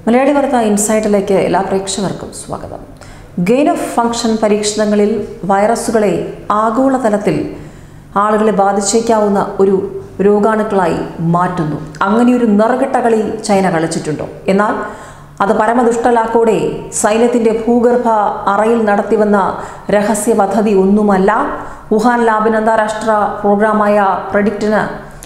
മലയാളി വാർത്ത ഇൻസൈറ്റിലേക്ക് എല്ലാ പ്രേക്ഷകർക്കും സ്വാഗതം. ഗെയിൻ ഓഫ് ഫംഗ്ഷൻ പരീക്ഷണങ്ങളിൽ വൈറസുകളെ ആഗോളതലത്തിൽ ആളുകളെ ബാധിച്ചേക്കാവുന്ന ഒരു രോഗാണുക്കളായി മാറ്റുന്നു. അങ്ങനെയൊരു നിറകെട്ട കളി ചൈന കളിച്ചിട്ടുണ്ടോ? എന്നാൽ അത് പരമദുഷ്ടലാക്കോടെ സൈന്യത്തിൻ്റെ ഭൂഗർഭ അറയിൽ നടത്തിവന്ന രഹസ്യ പദ്ധതി ഒന്നുമല്ല. വുഹാൻ ലാബിന് അന്താരാഷ്ട്ര പ്രോഗ്രാമായ പ്രഡിക്റ്റിന്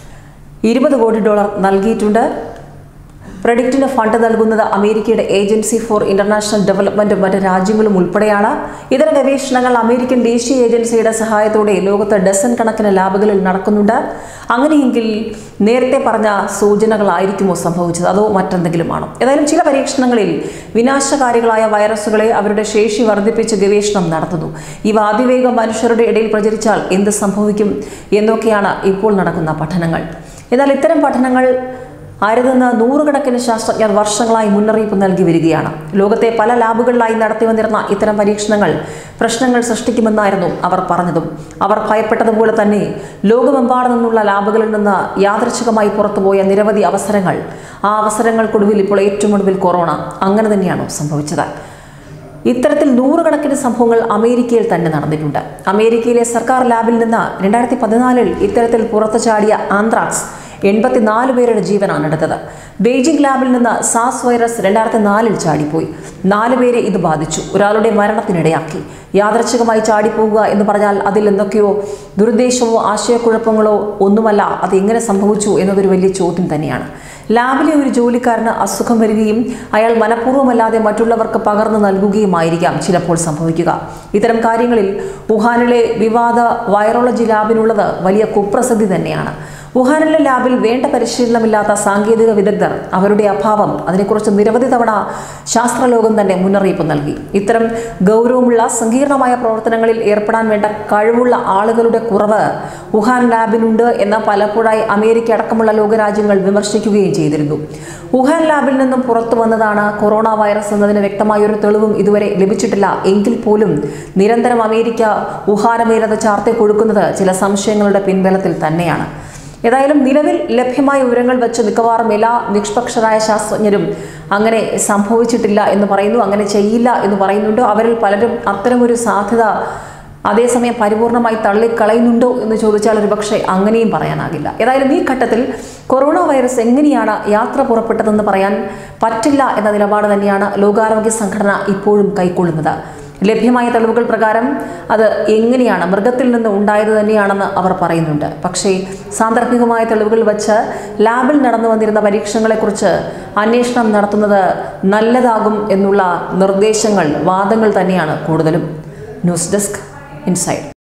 $20 കോടി നൽകിയിട്ടുണ്ട്. പ്രഡിക്റ്റിന് ഫണ്ട് നൽകുന്നത് അമേരിക്കയുടെ ഏജൻസി ഫോർ ഇന്റർനാഷണൽ ഡെവലപ്മെന്റും മറ്റ് രാജ്യങ്ങളും ഉൾപ്പെടെയാണ്. ഇത്തരം ഗവേഷണങ്ങൾ അമേരിക്കൻ ദേശീയ ഏജൻസിയുടെ സഹായത്തോടെ ലോകത്ത് ഡസൻ കണക്കിന് ലാബുകളിൽ നടക്കുന്നുണ്ട്. അങ്ങനെയെങ്കിൽ നേരത്തെ പറഞ്ഞ സൂചനകളായിരിക്കുമോ സംഭവിച്ചത്, അതോ മറ്റെന്തെങ്കിലുമാണോ? ഏതായാലും ചില പരീക്ഷണങ്ങളിൽ വിനാശകാരികളായ വൈറസുകളെ അവരുടെ ശേഷി വർദ്ധിപ്പിച്ച് ഗവേഷണം നടത്തുന്നു. ഇവ അതിവേഗം മനുഷ്യരുടെ ഇടയിൽ പ്രചരിച്ചാൽ എന്ത് സംഭവിക്കും എന്നൊക്കെയാണ് ഇപ്പോൾ നടക്കുന്ന പഠനങ്ങൾ. എന്നാൽ ഇത്തരം പഠനങ്ങൾ അരുതെന്ന് നൂറുകണക്കിന് ശാസ്ത്രജ്ഞർ വർഷങ്ങളായി മുന്നറിയിപ്പ് നൽകി വരികയാണ്. ലോകത്തെ പല ലാബുകളിലായി നടത്തി വന്നിരുന്ന ഇത്തരം പരീക്ഷണങ്ങൾ പ്രശ്നങ്ങൾ സൃഷ്ടിക്കുമെന്നായിരുന്നു അവർ പറഞ്ഞതും. അവർ ഭയപ്പെട്ടതുപോലെ തന്നെ ലോകമെമ്പാടു നിന്നുള്ള ലാബുകളിൽ നിന്ന് യാദൃച്ഛികമായി പുറത്തുപോയ നിരവധി അവസരങ്ങൾ, ആ അവസരങ്ങൾക്കൊടുവിൽ ഇപ്പോൾ ഏറ്റവും ഒടുവിൽ കൊറോണ, അങ്ങനെ തന്നെയാണോ സംഭവിച്ചത്? ഇത്തരത്തിൽ നൂറുകണക്കിന് സംഭവങ്ങൾ അമേരിക്കയിൽ തന്നെ നടന്നിട്ടുണ്ട്. അമേരിക്കയിലെ സർക്കാർ ലാബിൽ നിന്ന് 2014 ഇത്തരത്തിൽ പുറത്തു ചാടിയ ആന്ത്രാക്സ് 84 പേരുടെ ജീവനാണ് എടുത്തത്. ബെയ്ജിംഗ് ലാബിൽ നിന്ന് സാസ് വൈറസ് 2004 ചാടിപ്പോയി. 4 പേരെ ഇത് ബാധിച്ചു, ഒരാളുടെ മരണത്തിനിടയാക്കി. യാദൃച്ഛികമായി ചാടിപ്പോവുക എന്ന് പറഞ്ഞാൽ അതിൽ എന്തൊക്കെയോ ദുരുദ്ദേശമോ ആശയക്കുഴപ്പങ്ങളോ ഒന്നുമല്ല. അത് എങ്ങനെ സംഭവിച്ചു എന്നതൊരു വലിയ ചോദ്യം തന്നെയാണ്. ലാബിലെ ഒരു ജോലിക്കാരന് അസുഖം വരികയും അയാൾ മനഃപൂർവ്വമല്ലാതെ മറ്റുള്ളവർക്ക് പകർന്നു നൽകുകയുമായിരിക്കാം ചിലപ്പോൾ സംഭവിക്കുക. ഇത്തരം കാര്യങ്ങളിൽ വുഹാനിലെ വിവാദ വൈറോളജി ലാബിനുള്ളത് വലിയ കുപ്രസിദ്ധി തന്നെയാണ്. വുഹാനിലെ ലാബിൽ വേണ്ട പരിശീലനമില്ലാത്ത സാങ്കേതിക വിദഗ്ധർ, അവരുടെ അഭാവം, അതിനെക്കുറിച്ച് നിരവധി തവണ ശാസ്ത്രലോകം തന്നെ മുന്നറിയിപ്പ് നൽകി. ഇത്തരം ഗൗരവമുള്ള സങ്കീർണമായ പ്രവർത്തനങ്ങളിൽ ഏർപ്പെടാൻ വേണ്ട കഴിവുള്ള ആളുകളുടെ കുറവ് വുഹാൻ ലാബിനുണ്ട് എന്ന് പലപ്പോഴായി അമേരിക്ക അടക്കമുള്ള ലോകരാജ്യങ്ങൾ വിമർശിക്കുകയും ചെയ്തിരുന്നു. വുഹാൻ ലാബിൽ നിന്നും പുറത്തു വന്നതാണ് കൊറോണ വൈറസ് എന്നതിന് വ്യക്തമായൊരു തെളിവും ഇതുവരെ ലഭിച്ചിട്ടില്ല. എങ്കിൽ പോലും നിരന്തരം അമേരിക്ക വുഹാനുമേലത് ചാർത്തി കൊടുക്കുന്നത് ചില സംശയങ്ങളുടെ പിൻബലത്തിൽ തന്നെയാണ്. ഏതായാലും നിലവിൽ ലഭ്യമായ വിവരങ്ങൾ വെച്ച് മിക്കവാറും എല്ലാ നിഷ്പക്ഷരായ ശാസ്ത്രജ്ഞരും അങ്ങനെ സംഭവിച്ചിട്ടില്ല എന്ന് പറയുന്നു, അങ്ങനെ ചെയ്യില്ല എന്ന് പറയുന്നുണ്ട്. അവരിൽ പലരും അത്തരമൊരു സാധ്യത അതേസമയം പരിപൂർണമായി തള്ളിക്കളയുന്നുണ്ടോ എന്ന് ചോദിച്ചാൽ ഒരുപക്ഷെ അങ്ങനെയും പറയാനാകില്ല. ഏതായാലും ഈ ഘട്ടത്തിൽ കൊറോണ വൈറസ് എങ്ങനെയാണ് യാത്ര പുറപ്പെട്ടതെന്ന് പറയാൻ പറ്റില്ല എന്ന നിലപാട് തന്നെയാണ് ലോകാരോഗ്യ സംഘടന ഇപ്പോഴും കൈക്കൊള്ളുന്നത്. ലഭ്യമായ തെളിവുകൾ പ്രകാരം അത് എങ്ങനെയാണ് മൃഗത്തിൽ നിന്ന് ഉണ്ടായത് തന്നെയാണെന്ന് അവർ പറയുന്നുണ്ട്. പക്ഷേ സാന്ദർഭികമായ തെളിവുകൾ വച്ച് ലാബിൽ നടന്നു വന്നിരുന്ന പരീക്ഷണങ്ങളെക്കുറിച്ച് അന്വേഷണം നടത്തുന്നത് നല്ലതാകും എന്നുള്ള നിർദ്ദേശങ്ങൾ, വാദങ്ങൾ തന്നെയാണ് കൂടുതലും. News desk inside.